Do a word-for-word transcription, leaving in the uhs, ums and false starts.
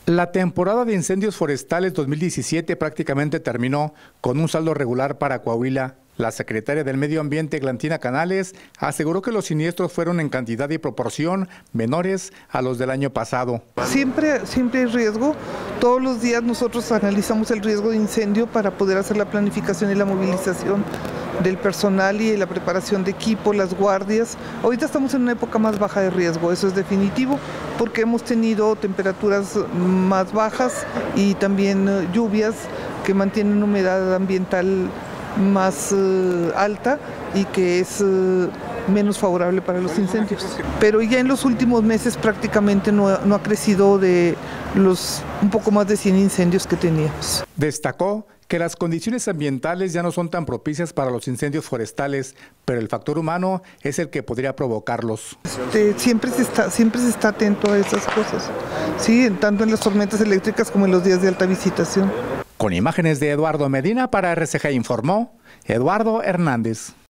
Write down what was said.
La temporada de incendios forestales dos mil diecisiete prácticamente terminó con un saldo regular para Coahuila. La secretaria del Medio Ambiente, Eglantina Canales, aseguró que los siniestros fueron en cantidad y proporción menores a los del año pasado. Siempre, siempre hay riesgo. Todos los días nosotros analizamos el riesgo de incendio para poder hacer la planificación y la movilización del personal y la preparación de equipo, las guardias. Ahorita estamos en una época más baja de riesgo, eso es definitivo, porque hemos tenido temperaturas más bajas y también uh, lluvias que mantienen humedad ambiental más uh, alta y que es uh, menos favorable para los incendios. Pero ya en los últimos meses prácticamente no, no ha crecido de los un poco más de cien incendios que teníamos. Destacó que las condiciones ambientales ya no son tan propicias para los incendios forestales, pero el factor humano es el que podría provocarlos. Este, siempre se está, siempre se está atento a esas cosas, sí, tanto en las tormentas eléctricas como en los días de alta visitación. Con imágenes de Eduardo Medina para R C G informó Eduardo Hernández.